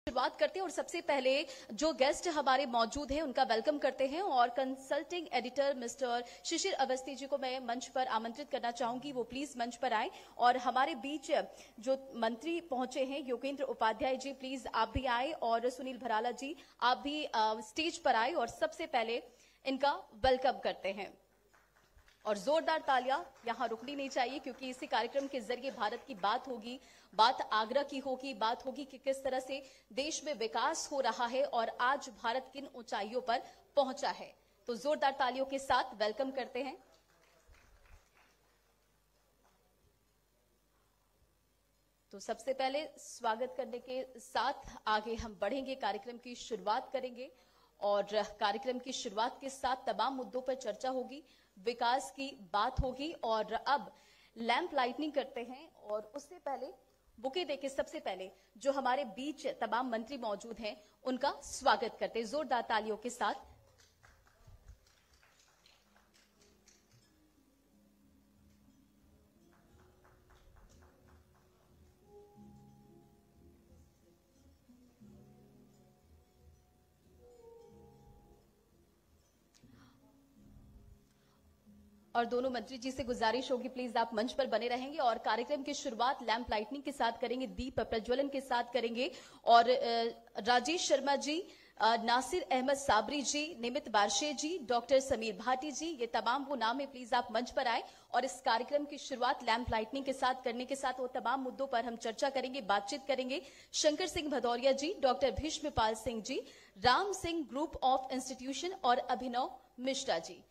शुरुआत करते हैं और सबसे पहले जो गेस्ट हमारे मौजूद हैं उनका वेलकम करते हैं और consulting editor mister Shishir Awasthi ji को मैं मंच पर आमंत्रित करना चाहूंगी, वो प्लीज मंच पर आए। और हमारे बीच जो मंत्री पहुंचे हैं योगेंद्र उपाध्याय जी, प्लीज आप भी आए, और सुनील भराला जी आप भी स्टेज पर आए और सबसे पहले इनका वेलकम करते हैं। और जोरदार तालियां यहां रुकनी नहीं चाहिए, क्योंकि इसी कार्यक्रम के जरिए भारत की बात होगी, बात आगरा की होगी, बात होगी कि किस तरह से देश में विकास हो रहा है और आज भारत किन ऊंचाइयों पर पहुंचा है। तो जोरदार तालियों के साथ वेलकम करते हैं। तो सबसे पहले स्वागत करने के साथ आगे हम बढ़ेंगे, कार्यक्रम की शुरुआत करेंगे और कार्यक्रम की शुरुआत के साथ तमाम मुद्दों पर चर्चा होगी, विकास की बात होगी। और अब लैंप लाइटनिंग करते हैं और उससे पहले बुके देके सबसे पहले जो हमारे बीच तमाम मंत्री मौजूद हैं उनका स्वागत करते हैं जोरदार तालियों के साथ। और दोनों मंत्री जी से गुजारिश होगी प्लीज आप मंच पर बने रहेंगे। और कार्यक्रम की शुरुआत लैंप लाइटनिंग के साथ करेंगे, दीप प्रज्वलन के साथ करेंगे। और राजेश शर्मा जी, नासिर अहमद साबरी जी, निमित बारशे जी, डॉक्टर समीर भाटी जी, ये तमाम वो नाम है, प्लीज आप मंच पर आए। और इस कार्यक्रम की शुरुआत लैंप लाइटनिंग के साथ करने के साथ वो तमाम मुद्दों पर हम चर्चा करेंगे, बातचीत करेंगे। Shankar Singh Bhadauria ji, doctor Bhishmpal Singh ji, Ram Singh group of institution और अभिनव मिश्रा जी।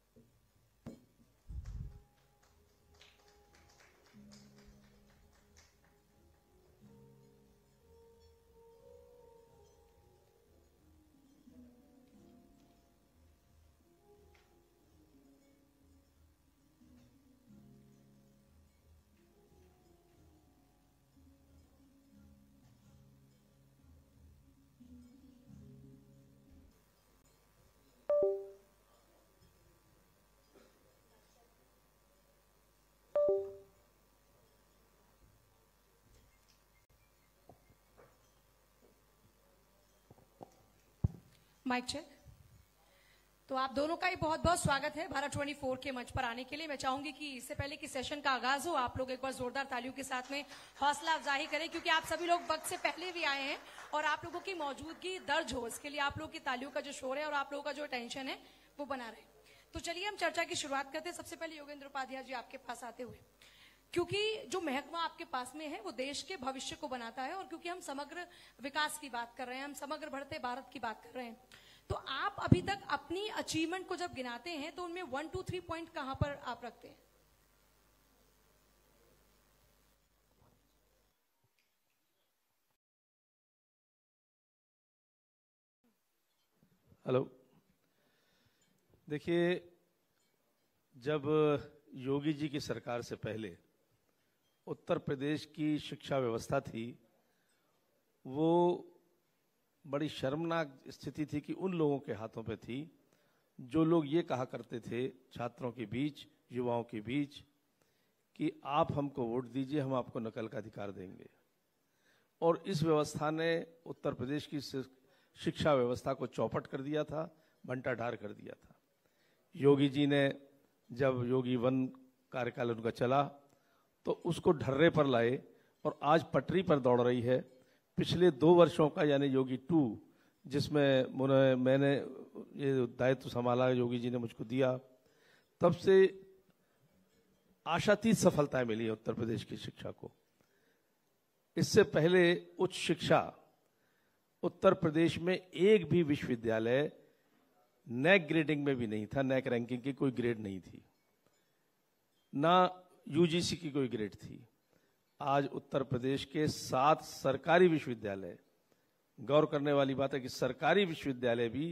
Mic check. तो आप दोनों का ही बहुत बहुत स्वागत है भारत 24 के मंच पर आने के लिए। मैं चाहूंगी कि इससे पहले कि सेशन का आगाज हो, आप लोग एक बार जोरदार तालियों के साथ में हौसला अफजाई करें, क्योंकि आप सभी लोग वक्त से पहले भी आए हैं और आप लोगों की मौजूदगी दर्ज हो, इसके लिए आप लोगों की तालियों का जो शोर है और आप लोगों का जो टेंशन है वो बना रहे। तो चलिए हम चर्चा की शुरुआत करते हैं। सबसे पहले योगेंद्र उपाध्याय जी आपके पास आते हुए, क्योंकि जो महकमा आपके पास में है वो देश के भविष्य को बनाता है, और क्योंकि हम समग्र विकास की बात कर रहे हैं, हम समग्र बढ़ते भारत की बात कर रहे हैं, तो आप अभी तक अपनी अचीवमेंट को जब गिनाते हैं तो उनमें 1, 2, 3 पॉइंट कहां पर आप रखते हैं? हेलो, देखिए, जब योगी जी की सरकार से पहले उत्तर प्रदेश की शिक्षा व्यवस्था थी, वो बड़ी शर्मनाक स्थिति थी कि उन लोगों के हाथों पे थी जो लोग ये कहा करते थे छात्रों के बीच, युवाओं के बीच, कि आप हमको वोट दीजिए, हम आपको नकल का अधिकार देंगे। और इस व्यवस्था ने उत्तर प्रदेश की शिक्षा व्यवस्था को चौपट कर दिया था, बंटाढार कर दिया था। योगी जी ने जब योगी 1 कार्यकाल उनका चला तो उसको ढर्रे पर लाए और आज पटरी पर दौड़ रही है। पिछले 2 वर्षों का यानी योगी 2, जिसमें मैंने ये दायित्व संभाला, योगी जी ने मुझको दिया, तब से आशातीत सफलताएं मिली है उत्तर प्रदेश की शिक्षा को। इससे पहले उच्च शिक्षा उत्तर प्रदेश में एक भी विश्वविद्यालय नैक ग्रेडिंग में भी नहीं था, नैक रैंकिंग की कोई ग्रेड नहीं थी, ना यूजीसी की कोई ग्रेड थी। आज उत्तर प्रदेश के 7 सरकारी विश्वविद्यालय, गौर करने वाली बात है कि सरकारी विश्वविद्यालय भी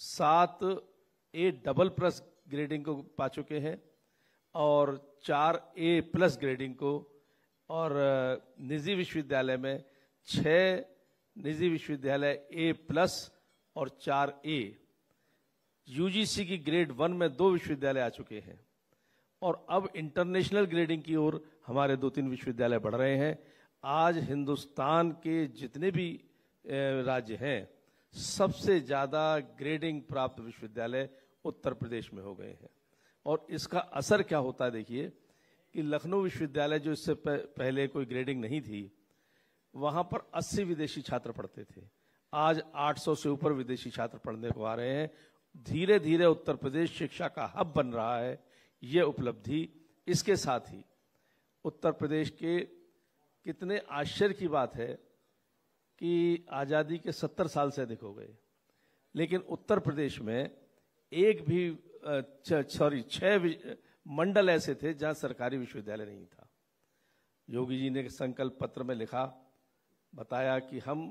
7A++ ग्रेडिंग को पा चुके हैं और 4A+ ग्रेडिंग को, और निजी विश्वविद्यालय में 6 निजी विश्वविद्यालय A+ और 4A। यूजीसी की ग्रेड 1 में 2 विश्वविद्यालय आ चुके हैं और अब इंटरनेशनल ग्रेडिंग की ओर हमारे 2-3 विश्वविद्यालय बढ़ रहे हैं। आज हिंदुस्तान के जितने भी राज्य हैं, सबसे ज्यादा ग्रेडिंग प्राप्त विश्वविद्यालय उत्तर प्रदेश में हो गए हैं। और इसका असर क्या होता है, देखिए कि लखनऊ विश्वविद्यालय जो इससे पहले कोई ग्रेडिंग नहीं थी, वहां पर 80 विदेशी छात्र पढ़ते थे, आज 800 से ऊपर विदेशी छात्र पढ़ने को आ रहे हैं। धीरे धीरे उत्तर प्रदेश शिक्षा का हब बन रहा है, ये उपलब्धि। इसके साथ ही उत्तर प्रदेश के कितने आश्चर्य की बात है कि आजादी के 70 साल से अधिक हो गए, लेकिन उत्तर प्रदेश में एक भी 6 मंडल ऐसे थे जहां सरकारी विश्वविद्यालय नहीं था। योगी जी ने संकल्प पत्र में लिखा, बताया कि हम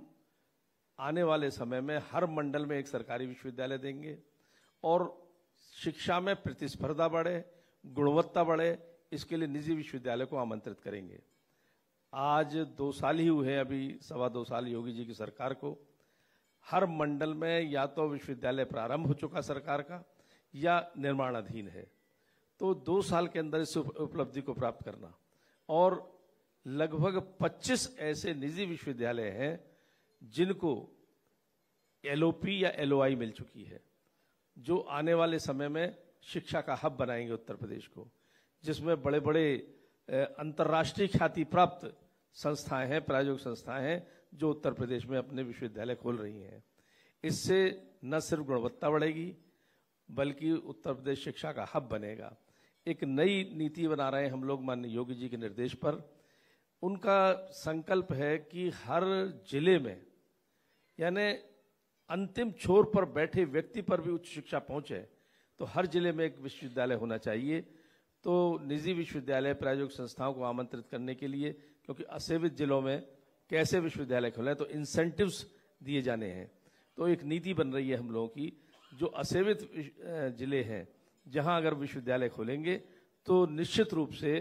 आने वाले समय में हर मंडल में एक सरकारी विश्वविद्यालय देंगे और शिक्षा में प्रतिस्पर्धा बढ़े, गुणवत्ता बढ़े, इसके लिए निजी विश्वविद्यालय को आमंत्रित करेंगे। आज 2 साल ही हुए हैं, अभी 2.25 साल योगी जी की सरकार को। हर मंडल में या तो विश्वविद्यालय प्रारंभ हो चुका सरकार का या निर्माणाधीन है। तो 2 साल के अंदर इस उपलब्धि को प्राप्त करना, और लगभग 25 ऐसे निजी विश्वविद्यालय हैं जिनको एलओपी या एलओआई मिल चुकी है, जो आने वाले समय में शिक्षा का हब बनाएंगे उत्तर प्रदेश को, जिसमें बड़े बड़े अंतर्राष्ट्रीय ख्याति प्राप्त संस्थाएं हैं, प्रायोगिक संस्थाएं हैं, जो उत्तर प्रदेश में अपने विश्वविद्यालय खोल रही हैं। इससे न सिर्फ गुणवत्ता बढ़ेगी बल्कि उत्तर प्रदेश शिक्षा का हब बनेगा। एक नई नीति बना रहे हैं हम लोग माननीय योगी जी के निर्देश पर। उनका संकल्प है कि हर जिले में, यानी अंतिम छोर पर बैठे व्यक्ति पर भी उच्च शिक्षा पहुंचे, तो हर जिले में एक विश्वविद्यालय होना चाहिए। तो निजी विश्वविद्यालय प्रायोगिक संस्थाओं को आमंत्रित करने के लिए, क्योंकि असेवित जिलों में कैसे विश्वविद्यालय खोलें, तो इंसेंटिव्स दिए जाने हैं। तो एक नीति बन रही है हम लोगों की, जो असेवित जिले हैं जहां अगर विश्वविद्यालय खोलेंगे तो निश्चित रूप से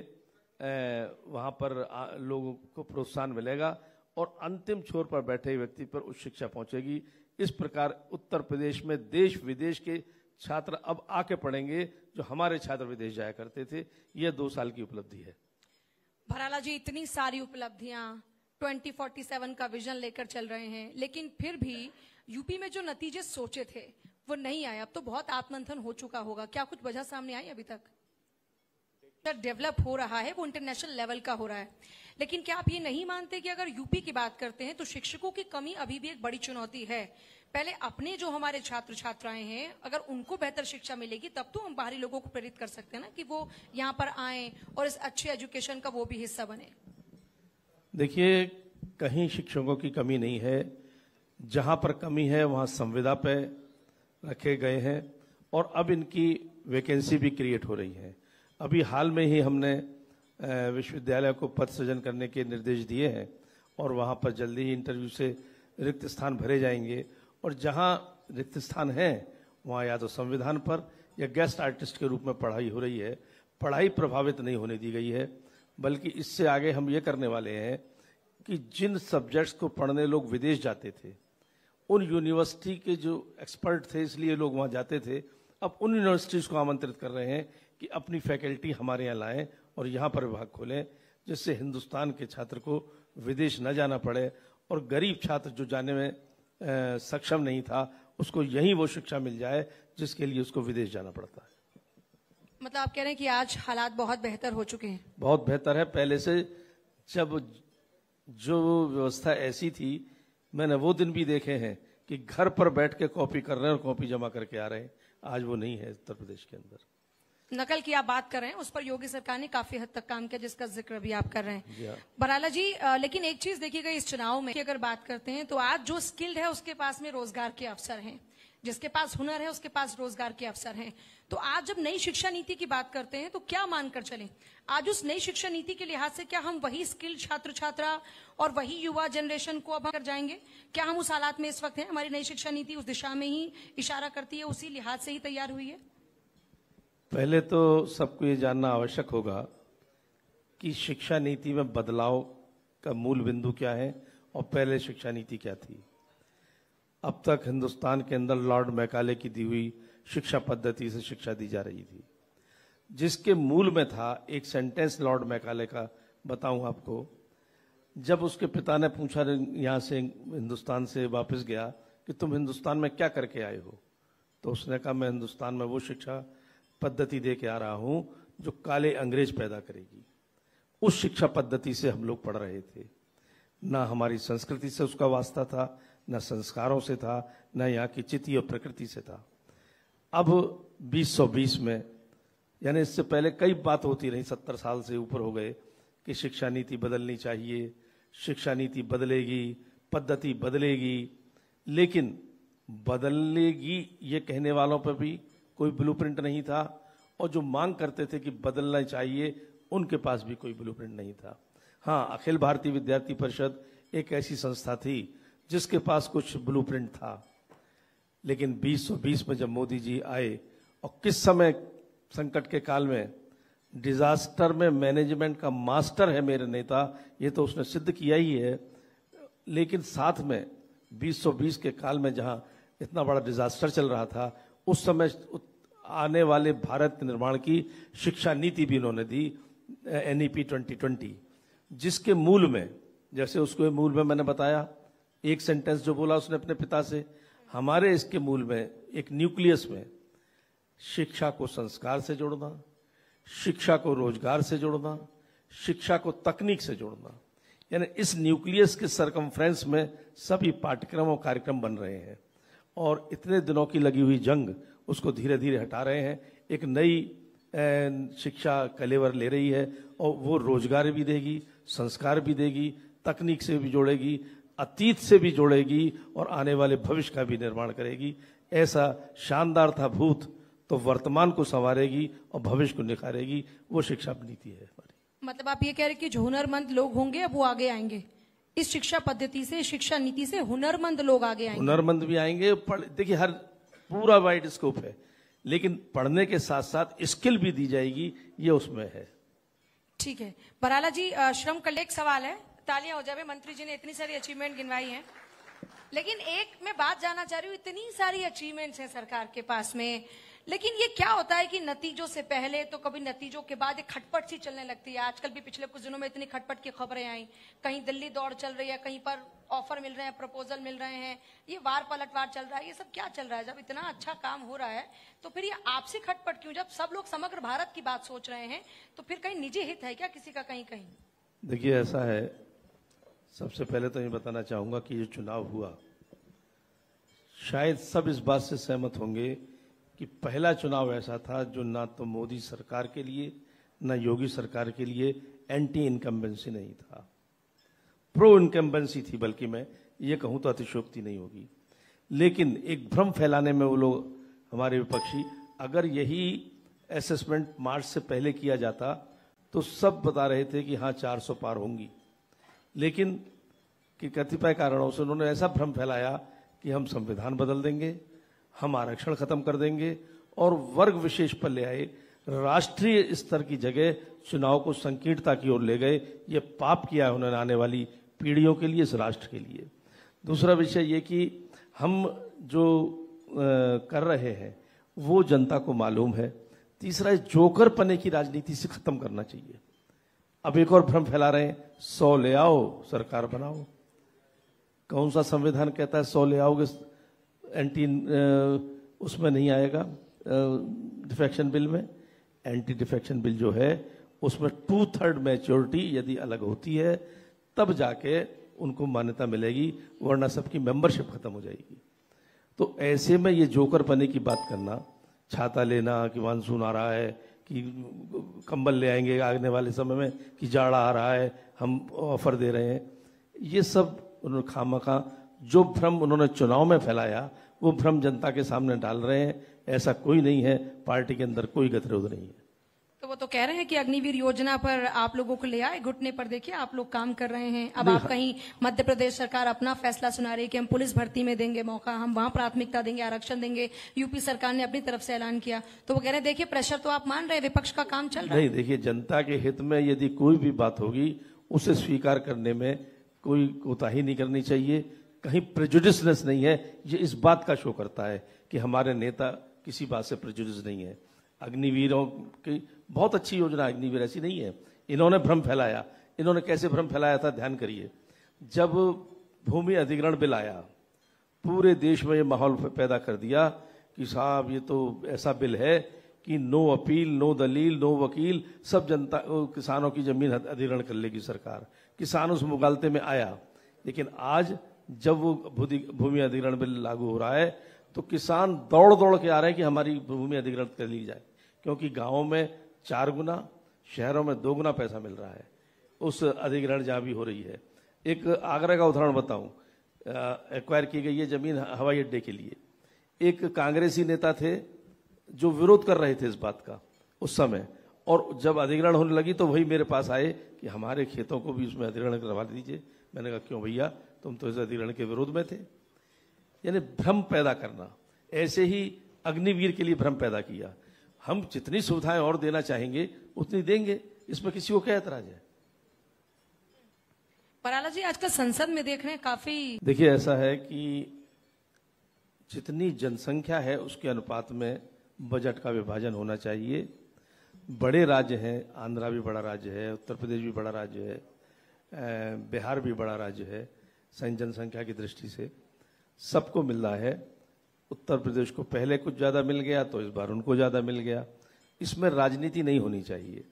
वहां पर लोगों को प्रोत्साहन मिलेगा और अंतिम छोर पर बैठे व्यक्ति पर उच्च शिक्षा पहुंचेगी। इस प्रकार उत्तर प्रदेश में देश विदेश के छात्र अब आके पढ़ेंगे, जो हमारे छात्र विदेश जाया करते थे। यह 2 साल की उपलब्धि है। भराला जी, इतनी सारी उपलब्धियां 2047 का विजन लेकर चल रहे हैं, लेकिन फिर भी यूपी में जो नतीजे सोचे थे वो नहीं आए। अब तो बहुत आत्ममंथन हो चुका होगा, क्या कुछ वजह सामने आई अभी तक? डेवलप हो रहा है वो इंटरनेशनल लेवल का हो रहा है, लेकिन क्या आप ये नहीं मानते कि अगर यूपी की बात करते हैं तो शिक्षकों की कमी अभी भी एक बड़ी चुनौती है? पहले अपने जो हमारे छात्र छात्राएं हैं, अगर उनको बेहतर शिक्षा मिलेगी तब तो हम बाहरी लोगों को प्रेरित कर सकते हैं ना कि वो यहाँ पर आए और इस अच्छे एजुकेशन का वो भी हिस्सा बने। देखिए, कहीं शिक्षकों की कमी नहीं है। जहां पर कमी है वहां संविदा पे रखे गए हैं और अब इनकी वैकेंसी भी क्रिएट हो रही है। अभी हाल में ही हमने विश्वविद्यालय को पद सृजन करने के निर्देश दिए हैं और वहां पर जल्दी ही इंटरव्यू से रिक्त स्थान भरे जाएंगे। और जहां रिक्त स्थान है वहां या तो संविधान पर या गेस्ट आर्टिस्ट के रूप में पढ़ाई हो रही है। पढ़ाई प्रभावित नहीं होने दी गई है, बल्कि इससे आगे हम ये करने वाले हैं कि जिन सब्जेक्ट्स को पढ़ने लोग विदेश जाते थे, उन यूनिवर्सिटी के जो एक्सपर्ट थे इसलिए लोग वहां जाते थे, अब उन यूनिवर्सिटीज को आमंत्रित कर रहे हैं कि अपनी फैकल्टी हमारे यहाँ लाएं और यहाँ पर विभाग खोलें, जिससे हिंदुस्तान के छात्र को विदेश न जाना पड़े और गरीब छात्र जो जाने में सक्षम नहीं था उसको यहीं वो शिक्षा मिल जाए जिसके लिए उसको विदेश जाना पड़ता है। मतलब आप कह रहे हैं कि आज हालात बहुत बेहतर हो चुके हैं? बहुत बेहतर है। पहले से जब जो व्यवस्था ऐसी थी, मैंने वो दिन भी देखे हैं कि घर पर बैठ के कॉपी कर रहे हैं और कॉपी जमा करके आ रहे हैं। आज वो नहीं है उत्तर प्रदेश के अंदर। नकल की आप बात कर रहे हैं, उस पर योगी सरकार ने काफी हद तक काम किया, जिसका जिक्र भी आप कर रहे हैं। बराला जी, लेकिन एक चीज देखिएगा इस चुनाव में, अगर बात करते हैं तो आज जो स्किल्ड है उसके पास में रोजगार के अवसर हैं, जिसके पास हुनर है उसके पास रोजगार के अवसर हैं। तो आज जब नई शिक्षा नीति की बात करते हैं तो क्या मानकर चलें? आज उस नई शिक्षा नीति के लिहाज से क्या हम वही स्किल्ड छात्र छात्रा और वही युवा जनरेशन को अब कर जाएंगे? क्या हम उस हालात में इस वक्त हैं? हमारी नई शिक्षा नीति उस दिशा में ही इशारा करती है, उसी लिहाज से ही तैयार हुई है? पहले तो सबको ये जानना आवश्यक होगा कि शिक्षा नीति में बदलाव का मूल बिंदु क्या है और पहले शिक्षा नीति क्या थी। अब तक हिंदुस्तान के अंदर लॉर्ड मैकाले की दी हुई शिक्षा पद्धति से शिक्षा दी जा रही थी, जिसके मूल में था एक सेंटेंस लॉर्ड मैकाले का बताऊं आपको, जब उसके पिता ने पूछा यहाँ से हिंदुस्तान से वापस गया कि तुम हिंदुस्तान में क्या करके आए हो, तो उसने कहा मैं हिंदुस्तान में वो शिक्षा पद्धति दे के आ रहा हूं जो काले अंग्रेज पैदा करेगी। उस शिक्षा पद्धति से हम लोग पढ़ रहे थे। ना हमारी संस्कृति से उसका वास्ता था, ना संस्कारों से था, ना यहाँ की चिति और प्रकृति से था। अब 2020 में, यानी इससे पहले कई बात होती रही, 70 साल से ऊपर हो गए कि शिक्षा नीति बदलनी चाहिए, शिक्षा नीति बदलेगी, पद्धति बदलेगी, लेकिन बदलेगी ये कहने वालों पर भी कोई ब्लूप्रिंट नहीं था, और जो मांग करते थे कि बदलना चाहिए उनके पास भी कोई ब्लूप्रिंट नहीं था। हाँ, अखिल भारतीय विद्यार्थी परिषद एक ऐसी संस्था थी जिसके पास कुछ ब्लूप्रिंट था, लेकिन 2020 में जब मोदी जी आए और किस समय संकट के काल में डिजास्टर में मैनेजमेंट का मास्टर है मेरे नेता, ये तो उसने सिद्ध किया ही है। लेकिन साथ में 2020 के काल में जहां इतना बड़ा डिजास्टर चल रहा था, उस समय आने वाले भारत के निर्माण की शिक्षा नीति भी उन्होंने दी, NEP 2020, जिसके मूल में, जैसे उसके मूल में मैंने बताया, एक सेंटेंस जो बोला उसने अपने पिता से, हमारे इसके मूल में एक न्यूक्लियस में शिक्षा को संस्कार से जोड़ना, शिक्षा को रोजगार से जोड़ना, शिक्षा को तकनीक से जोड़ना, यानी इस न्यूक्लियस के सरकमफ्रेंस में सभी पाठ्यक्रम और कार्यक्रम बन रहे हैं। और इतने दिनों की लगी हुई जंग उसको धीरे धीरे हटा रहे हैं। एक नई शिक्षा कलेवर ले रही है, और वो रोजगार भी देगी, संस्कार भी देगी, तकनीक से भी जोड़ेगी, अतीत से भी जोड़ेगी, और आने वाले भविष्य का भी निर्माण करेगी। ऐसा शानदार था भूत, तो वर्तमान को संवारेगी और भविष्य को निखारेगी। वो शिक्षा नीति है हमारी। मतलब आप ये कह रहे हैं कि जो हुनरमंद लोग होंगे अब वो आगे आएंगे इस शिक्षा पद्धति से, शिक्षा नीति से हुनरमंद लोग आगे आएंगे। हुनरमंद भी आएंगे। देखिए, हर पूरा वाइड स्कोप है, लेकिन पढ़ने के साथ साथ स्किल भी दी जाएगी, ये उसमें है। ठीक है बराला जी, श्रम कल्याण एक सवाल है, तालियां हो जावे। मंत्री जी ने इतनी सारी अचीवमेंट गिनवाई हैं, लेकिन एक मैं बात जानना चाह रही हूँ, इतनी सारी अचीवमेंट्स हैं सरकार के पास में, लेकिन ये क्या होता है कि नतीजों से पहले तो कभी नतीजों के बाद एक खटपट सी चलने लगती है। आजकल भी पिछले कुछ दिनों में इतनी खटपट की खबरें आई, कहीं दिल्ली दौड़ चल रही है, कहीं पर ऑफर मिल रहे हैं, प्रपोजल मिल रहे हैं, ये वार पलटवार चल रहा है। ये सब क्या चल रहा है? जब इतना अच्छा काम हो रहा है तो फिर ये आपसी खटपट क्यों? जब सब लोग समग्र भारत की बात सोच रहे हैं तो फिर कहीं निजी हित है क्या किसी का? कहीं कहीं देखिए, ऐसा है, सबसे पहले तो ये बताना चाहूंगा कि ये चुनाव हुआ, शायद सब इस बात से सहमत होंगे कि पहला चुनाव ऐसा था जो ना तो मोदी सरकार के लिए ना योगी सरकार के लिए एंटी इनकम्बेंसी नहीं था, प्रो इनकम्बेंसी थी, बल्कि मैं ये कहूं तो अतिशयोक्ति नहीं होगी। लेकिन एक भ्रम फैलाने में वो लोग, हमारे विपक्षी, अगर यही असेसमेंट मार्च से पहले किया जाता तो सब बता रहे थे कि हाँ 400 पार होंगी, लेकिन कि कतिपय कारणों से उन्होंने ऐसा भ्रम फैलाया कि हम संविधान बदल देंगे, हम आरक्षण खत्म कर देंगे, और वर्ग विशेष पर ले आए, राष्ट्रीय स्तर की जगह चुनाव को संकीर्णता की ओर ले गए। ये पाप किया है उन्होंने आने वाली पीढ़ियों के लिए, इस राष्ट्र के लिए। दूसरा विषय ये कि हम जो कर रहे हैं वो जनता को मालूम है। तीसरा, जोकर पने की राजनीति से खत्म करना चाहिए। अब एक और भ्रम फैला रहे हैं, 100 ले आओ सरकार बनाओ। कौन सा संविधान कहता है 100 ले आओगे एंटी उसमें नहीं आएगा, डिफेक्शन बिल में? एंटी डिफेक्शन बिल जो है उसमें 2/3 मैच्योरिटी यदि अलग होती है तब जाके उनको मान्यता मिलेगी, वरना सबकी मेंबरशिप खत्म हो जाएगी। तो ऐसे में ये जोकर पने की बात करना, छाता लेना कि मानसून आ रहा है, कि कंबल ले आएंगे आने वाले समय में, कि जाड़ा आ रहा है हम ऑफर दे रहे हैं, ये सब उन्होंने खामखा जो भ्रम उन्होंने चुनाव में फैलाया वो भ्रम जनता के सामने डाल रहे हैं। ऐसा कोई नहीं है, पार्टी के अंदर कोई गतिरोध नहीं है। तो वो तो कह रहे हैं कि अग्निवीर योजना पर आप लोगों को ले आए, घुटने पर देखिए आप लोग काम कर रहे हैं। अब आप कहीं मध्य प्रदेश सरकार अपना फैसला सुना रही है कि हम पुलिस भर्ती में देंगे मौका, हम वहां प्राथमिकता देंगे, आरक्षण देंगे। यूपी सरकार ने अपनी तरफ से ऐलान किया, तो वो कह रहे हैं देखिए प्रेशर तो आप मान रहे हैं, विपक्ष का काम चल रहा है। नहीं, देखिए, जनता के हित में यदि कोई भी बात होगी उसे स्वीकार करने में कोई कोताही नहीं करनी चाहिए। कहीं प्रेजुडिसनेस नहीं है, ये इस बात का शो करता है कि हमारे नेता किसी बात से प्रेजुडिस नहीं है। अग्निवीरों की बहुत अच्छी योजना, अग्निवीर ऐसी नहीं है, इन्होंने भ्रम फैलाया। इन्होंने कैसे भ्रम फैलाया था, ध्यान करिए। जब भूमि अधिग्रहण बिल आया, पूरे देश में ये माहौल पैदा कर दिया कि साहब ये तो ऐसा बिल है कि नो अपील, नो दलील, नो वकील, सब जनता किसानों की जमीन अधिग्रहण कर लेगी सरकार। किसान उस मुगालते में आया, लेकिन आज जब वो भूमि अधिग्रहण बिल लागू हो रहा है तो किसान दौड़ दौड़ के आ रहे हैं कि हमारी भूमि अधिग्रहण कर ली जाए, क्योंकि गांवों में 4 गुना, शहरों में 2 गुना पैसा मिल रहा है उस अधिग्रहण जहां भी हो रही है। एक आगरा का उदाहरण बताऊं, एक्वायर की गई है जमीन हवाई अड्डे के लिए। एक कांग्रेसी नेता थे जो विरोध कर रहे थे इस बात का उस समय, और जब अधिग्रहण होने लगी तो वही मेरे पास आए कि हमारे खेतों को भी उसमें अधिग्रहण करवा दीजिए। मैंने कहा क्यों भैया, तुम तो इस अधिग्रहण के विरोध में थे। यानी भ्रम पैदा करना, ऐसे ही अग्निवीर के लिए भ्रम पैदा किया। हम जितनी सुविधाएं और देना चाहेंगे उतनी देंगे, इसमें किसी को क्या ऐतराज है। पराला जी, आजकल संसद में देख रहे हैं काफी, देखिए ऐसा है कि जितनी जनसंख्या है उसके अनुपात में बजट का विभाजन होना चाहिए। बड़े राज्य हैं, आंध्रा भी बड़ा राज्य है, उत्तर प्रदेश भी बड़ा राज्य है, बिहार भी बड़ा राज्य है, जनसंख्या की दृष्टि से सबको मिल रहा है। उत्तर प्रदेश को पहले कुछ ज्यादा मिल गया तो इस बार उनको ज्यादा मिल गया। इसमें राजनीति नहीं होनी चाहिए।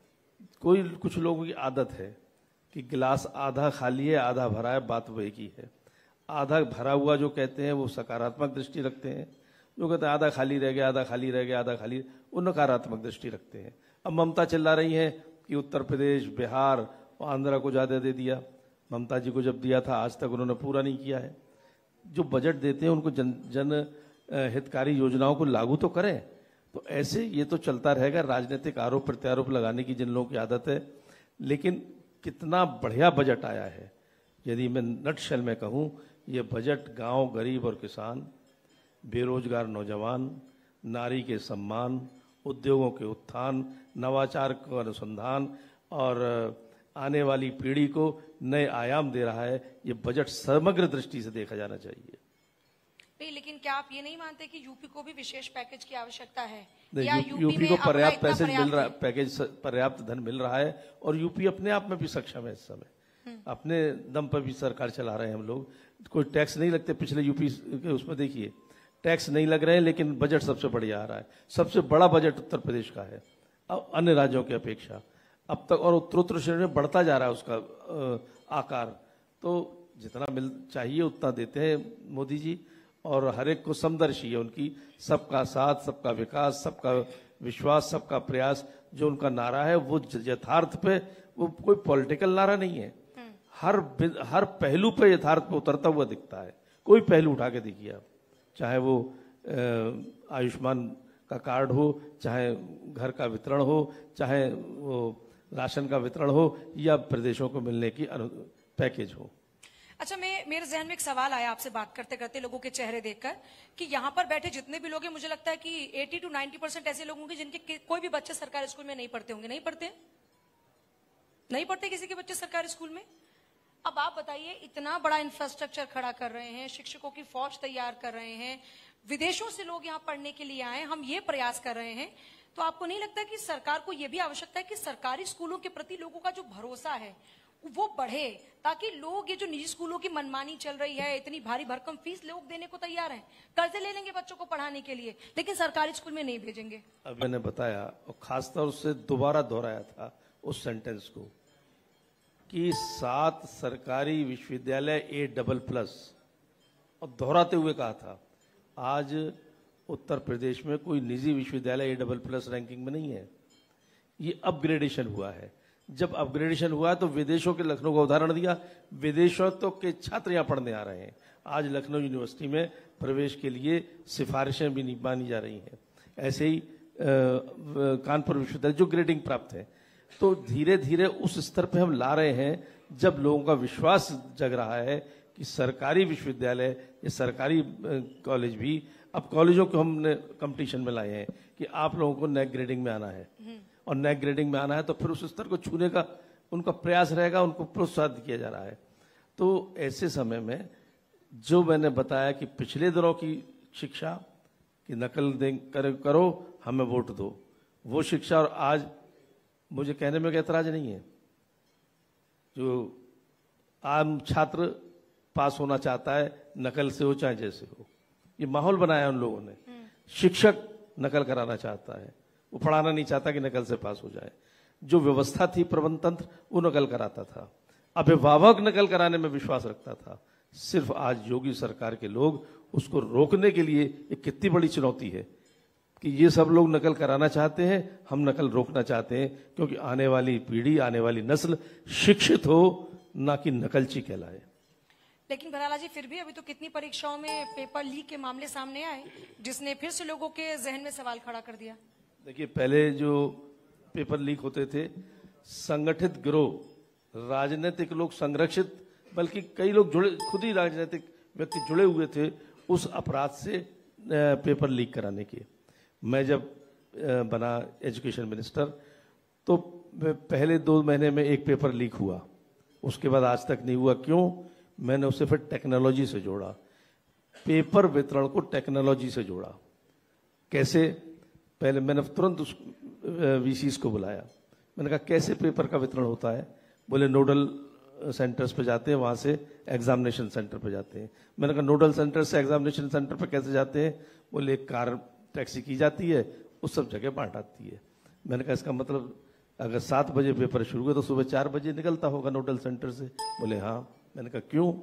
कुछ लोगों की आदत है कि गिलास आधा खाली है आधा भरा है, बात वही की है। आधा भरा हुआ जो कहते हैं वो सकारात्मक दृष्टि रखते हैं, जो कहते हैं आधा खाली रह गया, आधा खाली रह गया, आधा खाली, वो नकारात्मक दृष्टि रखते हैं। अब ममता चिल्ला रही हैं कि उत्तर प्रदेश, बिहार और आंध्रा को ज्यादा दे दिया। ममता जी को जब दिया था आज तक उन्होंने पूरा नहीं किया है। जो बजट देते हैं उनको जन हितकारी योजनाओं को लागू तो करें। तो ऐसे ये तो चलता रहेगा, राजनीतिक आरोप प्रत्यारोप लगाने की जिन लोगों की आदत है। लेकिन कितना बढ़िया बजट आया है, यदि मैं नटशेल में कहूं, ये बजट गांव, गरीब और किसान, बेरोजगार नौजवान, नारी के सम्मान, उद्योगों के उत्थान, नवाचार का अनुसंधान और आने वाली पीढ़ी को नए आयाम दे रहा है। ये बजट समग्र दृष्टि से देखा जाना चाहिए। नहीं, लेकिन क्या आप ये नहीं मानते कि यूपी को भी विशेष पैकेज की आवश्यकता है? या यूपी को पर्याप्त पैसे मिल रहा है, पैकेज पर्याप्त धन मिल रहा है, और यूपी अपने आप में भी सक्षम है। इस समय अपने दम पर भी सरकार चला रहे हैं हम लोग। कोई टैक्स नहीं लगते, पिछले यूपी के उसमें देखिए टैक्स नहीं लग रहे हैं, लेकिन बजट सबसे बढ़िया आ रहा है। सबसे बड़ा बजट उत्तर प्रदेश का है अन्य राज्यों की अपेक्षा अब तक, और उत्तरोत्तर श्रेणी में बढ़ता जा रहा है उसका आकार। तो जितना मिल चाहिए उतना देते हैं मोदी जी, और हर एक को समदर्शी है उनकी, सबका साथ, सबका विकास, सबका विश्वास, सबका प्रयास। जो उनका नारा है वो यथार्थ पे, वो कोई पॉलिटिकल नारा नहीं है। हर पहलू पे यथार्थ पे उतरता हुआ दिखता है। कोई पहलू उठा के देखिए आप, चाहे वो आयुष्मान का कार्ड हो, चाहे घर का वितरण हो, चाहे वो राशन का वितरण हो, या प्रदेशों को मिलने की पैकेज हो। अच्छा, मेरे जहन में एक सवाल आया आपसे बात करते करते, लोगों के चेहरे देखकर, कि यहाँ पर बैठे जितने भी लोग हैं, मुझे लगता है कि 80 to 90% ऐसे लोग होंगे जिनके कोई भी बच्चे सरकारी स्कूल में नहीं पढ़ते होंगे। नहीं पढ़ते? नहीं पढ़ते किसी के बच्चे सरकारी स्कूल में? अब आप बताइए, इतना बड़ा इंफ्रास्ट्रक्चर खड़ा कर रहे हैं, शिक्षकों की फौज तैयार कर रहे हैं, विदेशों से लोग यहाँ पढ़ने के लिए आए, हम ये प्रयास कर रहे हैं, तो आपको नहीं लगता कि सरकार को यह भी आवश्यकता है कि सरकारी स्कूलों के प्रति लोगों का जो भरोसा है वो बढ़े, ताकि लोग, ये जो निजी स्कूलों की मनमानी चल रही है, इतनी भारी भरकम फीस लोग देने को तैयार हैं, कर्जे ले लेंगे बच्चों को पढ़ाने के लिए, लेकिन सरकारी स्कूल में नहीं भेजेंगे। अब मैंने बताया और खासतौर से दोबारा दोहराया था उस सेंटेंस को कि 7 सरकारी विश्वविद्यालय A++, और दोहराते हुए कहा था आज उत्तर प्रदेश में कोई निजी विश्वविद्यालय A++ रैंकिंग में नहीं है। ये अपग्रेडेशन हुआ है। जब अपग्रेडेशन हुआ तो विदेशों के, लखनऊ का उदाहरण दिया, विदेशों तो के छात्र यहाँ पढ़ने आ रहे हैं। आज लखनऊ यूनिवर्सिटी में प्रवेश के लिए सिफारिशें भी नहीं मानी जा रही हैं। ऐसे ही कानपुर विश्वविद्यालय जो ग्रेडिंग प्राप्त है। तो धीरे धीरे उस स्तर पे हम ला रहे हैं जब लोगों का विश्वास जग रहा है कि सरकारी विश्वविद्यालय या सरकारी कॉलेज भी, अब कॉलेजों को हमने कंपटीशन में लाए हैं कि आप लोगों को नैक ग्रेडिंग में आना है, और नैक ग्रेडिंग में आना है तो फिर उस स्तर को छूने का उनका प्रयास रहेगा, उनको प्रोत्साहित किया जा रहा है। तो ऐसे समय में जो मैंने बताया कि पिछले दिनों की शिक्षा की नकल करो हमें वोट दो, वो शिक्षा, और आज मुझे कहने में कोई ऐतराज नहीं है, जो आम छात्र पास होना चाहता है, नकल से हो चाहे जैसे हो, ये माहौल बनाया उन लोगों ने। शिक्षक नकल कराना चाहता है, वो पढ़ाना नहीं चाहता कि नकल से पास हो जाए। जो व्यवस्था थी, प्रबंध तंत्र, वो नकल कराता था। अभिभावक नकल कराने में विश्वास रखता था। सिर्फ आज योगी सरकार के लोग उसको रोकने के लिए, एक कितनी बड़ी चुनौती है कि ये सब लोग नकल कराना चाहते हैं, हम नकल रोकना चाहते हैं, क्योंकि आने वाली पीढ़ी, आने वाली नस्ल शिक्षित हो, ना कि नकलची कहलाए। लेकिन भराला जी, फिर भी अभी तो कितनी परीक्षाओं में पेपर लीक के मामले सामने आए, जिसने फिर से लोगों के जहन में सवाल खड़ा कर दिया। देखिए, पहले जो पेपर लीक होते थे, संगठित गिरोह, राजनीतिक लोग संरक्षित, बल्कि कई लोग जुड़े, खुद ही राजनीतिक व्यक्ति जुड़े हुए थे उस अपराध से पेपर लीक कराने के। मैं जब बना एजुकेशन मिनिस्टर, तो पहले 2 महीने में एक पेपर लीक हुआ, उसके बाद आज तक नहीं हुआ। क्यों? मैंने उसे फिर टेक्नोलॉजी से जोड़ा, पेपर वितरण को टेक्नोलॉजी से जोड़ा। कैसे? पहले मैंने तुरंत उस वीसीस को बुलाया, मैंने कहा कैसे पेपर का वितरण होता है? बोले नोडल सेंटर्स पे जाते हैं, वहां से एग्जामिनेशन सेंटर पे जाते हैं। मैंने कहा नोडल सेंटर से एग्जामिनेशन सेंटर पे कैसे जाते हैं? बोले एक कार टैक्सी की जाती है, उस सब जगह बांट आती है। मैंने कहा इसका मतलब अगर 7 बजे पेपर शुरू हुआ तो सुबह 4 बजे निकलता होगा नोडल सेंटर से? बोले हाँ। मैंने कहा क्यों?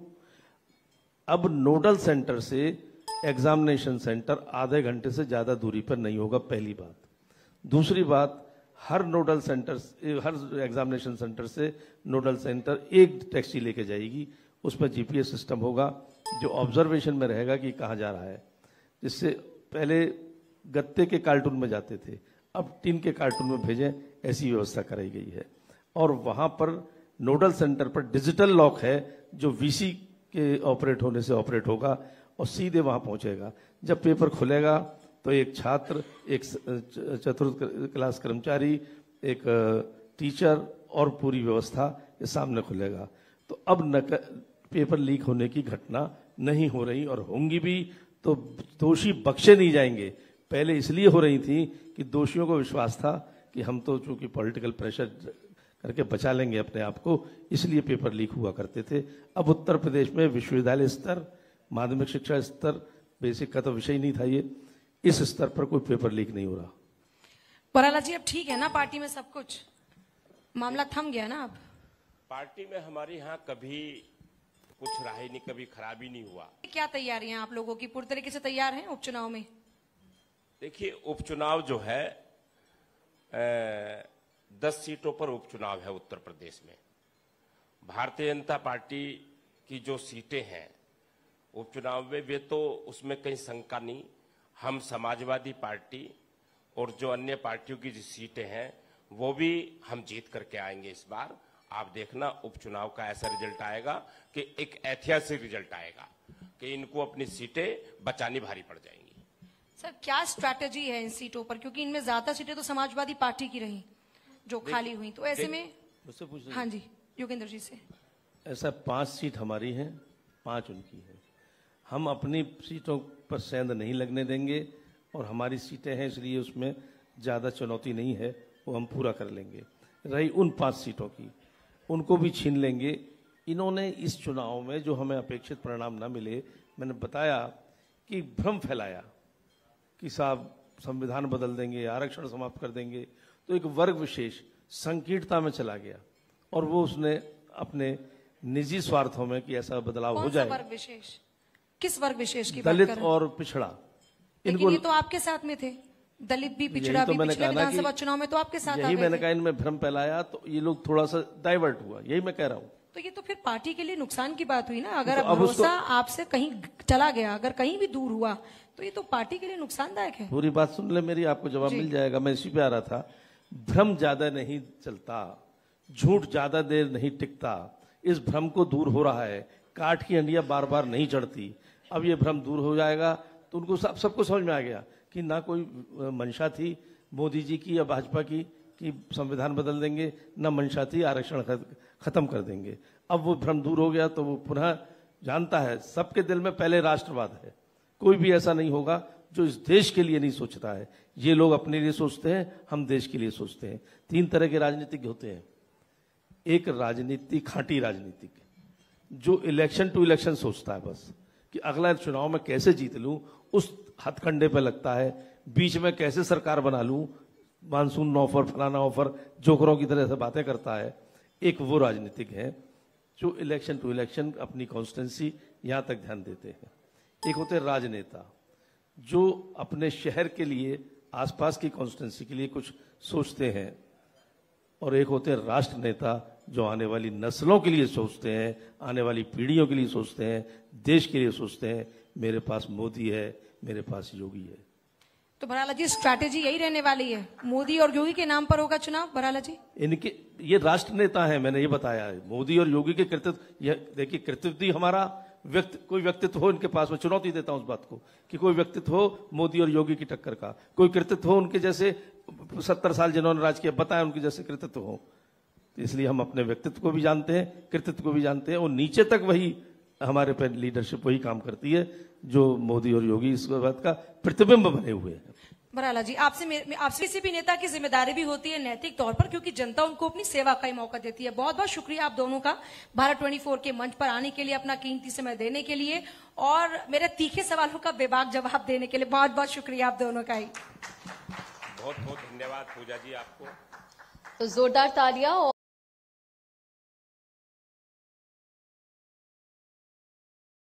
अब नोडल सेंटर से एग्जामिनेशन सेंटर आधे घंटे से ज्यादा दूरी पर नहीं होगा, पहली बात। दूसरी बात, हर नोडल सेंटर, हर एग्जामिनेशन सेंटर से नोडल सेंटर एक टैक्सी लेके जाएगी, उसमें जीपीएस सिस्टम होगा जो ऑब्जर्वेशन में रहेगा कि कहाँ जा रहा है। जिससे पहले गत्ते के कार्टून में जाते थे, अब टिन के कार्टून में भेजें, ऐसी व्यवस्था कराई गई है। और वहां पर नोडल सेंटर पर डिजिटल लॉक है जो वीसी के ऑपरेट होने से ऑपरेट होगा और सीधे वहां पहुंचेगा। जब पेपर खुलेगा तो एक छात्र, एक चतुर्थ क्लास कर्मचारी, एक टीचर और पूरी व्यवस्था ये सामने खुलेगा। तो अब पेपर लीक होने की घटना नहीं हो रही, और होंगी भी तो दोषी बख्शे नहीं जाएंगे। पहले इसलिए हो रही थी कि दोषियों को विश्वास था कि हम तो चूंकि पॉलिटिकल प्रेशर करके बचा लेंगे अपने आप को, इसलिए पेपर लीक हुआ करते थे। अब उत्तर प्रदेश में विश्वविद्यालय स्तर, माध्यमिक शिक्षा स्तर, बेसिक का तो विषय नहीं था ये, इस स्तर पर कोई पेपर लीक नहीं हो रहा। बराला जी, अब ठीक है ना पार्टी में सब कुछ? मामला थम गया ना अब? पार्टी में हमारे यहाँ कभी कुछ रहा ही नहीं, कभी खराबी नहीं हुआ। क्या तैयारियां आप लोगों की? पूरी तरीके से तैयार हैं उपचुनाव में? देखिए, उपचुनाव जो है 10 सीटों पर उपचुनाव है उत्तर प्रदेश में। भारतीय जनता पार्टी की जो सीटें हैं उपचुनाव में, वे तो उसमें कहीं शंका नहीं। हम समाजवादी पार्टी और जो अन्य पार्टियों की जो सीटें हैं वो भी हम जीत करके आएंगे इस बार। आप देखना उपचुनाव का ऐसा रिजल्ट आएगा कि एक ऐतिहासिक रिजल्ट आएगा कि इनको अपनी सीटें बचानी भारी पड़ जाएंगी। सर, क्या स्ट्रैटेजी है इन सीटों पर? क्योंकि इनमें ज्यादा सीटें तो समाजवादी पार्टी की रही जो खाली हुई, तो ऐसे में मुझसे पूछ रहे हैं? हाँ जी, योगेंद्र जी से। ऐसा 5 सीट हमारी हैं, 5 उनकी हैं। हम अपनी सीटों पर सेंध नहीं लगने देंगे, और हमारी सीटें हैं इसलिए उसमें ज्यादा चुनौती नहीं है, वो हम पूरा कर लेंगे। रही उन 5 सीटों की, उनको भी छीन लेंगे। इन्होंने इस चुनाव में जो हमें अपेक्षित परिणाम न मिले, मैंने बताया कि भ्रम फैलाया कि साहब संविधान बदल देंगे, आरक्षण समाप्त कर देंगे, तो एक वर्ग विशेष संकीर्णता में चला गया, और वो उसने अपने निजी स्वार्थों में कि ऐसा बदलाव हो जाए। वर्ग विशेष? किस वर्ग विशेष की बात दलित कर रहे हैं? और पिछड़ा। लेकिन ये तो आपके साथ में थे, दलित भी, पिछड़ा भी, पिछले विधानसभा चुनाव में तो आपके साथ आ यही गए मैंने थे। कहा इनमें भ्रम फैलाया तो ये लोग थोड़ा सा डाइवर्ट हुआ, यही मैं कह रहा हूँ। तो ये तो फिर पार्टी के लिए नुकसान की बात हुई ना। अगर तो अब भरोसा आपसे कहीं चला गया, अगर कहीं भी दूर हुआ, तो ये तो पार्टी के लिए नुकसानदायक है। पूरी बात सुन ले मेरी, आपको जवाब मिल जाएगा। मैं इसी पे आ रहा था। भ्रम ज्यादा नहीं चलता, झूठ ज्यादा देर नहीं टिकता। इस भ्रम को दूर हो रहा है, काठ की अंडिया बार बार नहीं चढ़ती। अब ये भ्रम दूर हो जाएगा तो उनको सबको समझ में आ गया कि ना कोई मंशा थी मोदी जी की या भाजपा की कि संविधान बदल देंगे, ना मंशा थी आरक्षण खत्म कर देंगे। अब वो भ्रम दूर हो गया तो वो पुनः जानता है, सबके दिल में पहले राष्ट्रवाद है। कोई भी ऐसा नहीं होगा जो इस देश के लिए नहीं सोचता है। ये लोग अपने लिए सोचते हैं, हम देश के लिए सोचते हैं। 3 तरह के राजनीतिज्ञ होते हैं, एक राजनीति, खांटी राजनीतिक, जो इलेक्शन टू इलेक्शन सोचता है बस कि अगला चुनाव में कैसे जीत लूं, उस हथकंडे पे लगता है। बीच में कैसे सरकार बना लूं, मानसून ऑफर, फलाना ऑफर, जोकरों की तरह से बातें करता है। एक वो राजनीतिक है जो इलेक्शन टू इलेक्शन अपनी कॉन्स्टिट्यूंसी यहां तक ध्यान देते हैं। एक होते हैं राजनेता जो अपने शहर के लिए, आसपास की कॉन्स्टिट्यूंसी के लिए कुछ सोचते हैं, और एक होते हैं राष्ट्र नेता जो आने वाली नस्लों के लिए सोचते हैं, आने वाली पीढ़ियों के लिए सोचते हैं, देश के लिए सोचते हैं। मेरे पास मोदी है, मेरे पास योगी है। तो बराला जी स्ट्रैटेजी यही रहने वाली है, मोदी और योगी के नाम पर होगा चुनाव बराला जी? इनके ये राष्ट्र नेता हैं, मैंने ये बताया है। मोदी और योगी के कृतित्व, यह देखिए कृतित्व ही हमारा कोई व्यक्तित्व हो इनके पास, मैं चुनौती देता हूं उस बात को कि कोई व्यक्तित्व हो मोदी और योगी की टक्कर का, कोई कृतित्व हो उनके जैसे 70 साल जिन्होंने राज किया, बताया उनके जैसे कृतित्व हो। तो इसलिए हम अपने व्यक्तित्व को भी जानते हैं, कृतित्व को भी जानते हैं, और नीचे तक वही हमारे पे लीडरशिप वही काम करती है जो मोदी और योगी इस बात का प्रतिबिंब बने हुए हैं। बराला जी, आपसे किसी भी नेता की जिम्मेदारी भी होती है नैतिक तौर पर, क्योंकि जनता उनको अपनी सेवा का ही मौका देती है। बहुत बहुत शुक्रिया आप दोनों का भारत 24 के मंच पर आने के लिए, अपना कीमती समय देने के लिए, और मेरे तीखे सवालों का बेबाक जवाब देने के लिए बहुत बहुत शुक्रिया आप दोनों का ही। बहुत बहुत धन्यवाद पूजा जी आपको। तो जोरदार तालियां।